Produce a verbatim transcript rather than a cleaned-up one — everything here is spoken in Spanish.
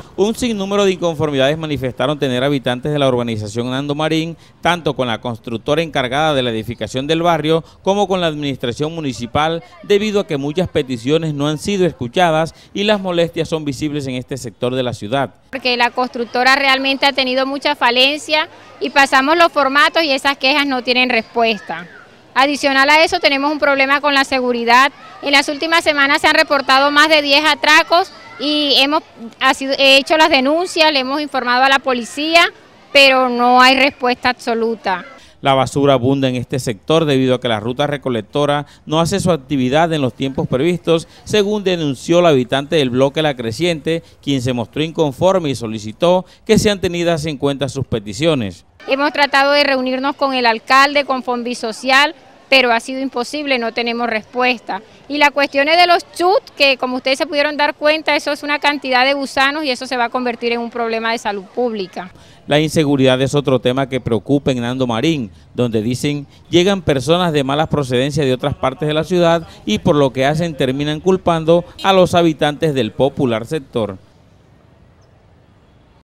Un sinnúmero de inconformidades manifestaron tener habitantes de la urbanización Nando Marín, tanto con la constructora encargada de la edificación del barrio como con la administración municipal, debido a que muchas peticiones no han sido escuchadas y las molestias son visibles en este sector de la ciudad. Porque la constructora realmente ha tenido mucha falencia y pasamos los formatos y esas quejas no tienen respuesta. Adicional a eso tenemos un problema con la seguridad. En las últimas semanas se han reportado más de diez atracos y hemos hecho las denuncias, le hemos informado a la policía, pero no hay respuesta absoluta. La basura abunda en este sector debido a que la ruta recolectora no hace su actividad en los tiempos previstos, según denunció la habitante del bloque La Creciente, quien se mostró inconforme y solicitó que sean tenidas en cuenta sus peticiones. Hemos tratado de reunirnos con el alcalde, con Fondisocial, pero ha sido imposible, no tenemos respuesta. Y la cuestión es de los chut, que como ustedes se pudieron dar cuenta, eso es una cantidad de gusanos y eso se va a convertir en un problema de salud pública. La inseguridad es otro tema que preocupa en Nando Marín, donde dicen llegan personas de malas procedencias de otras partes de la ciudad y por lo que hacen terminan culpando a los habitantes del popular sector.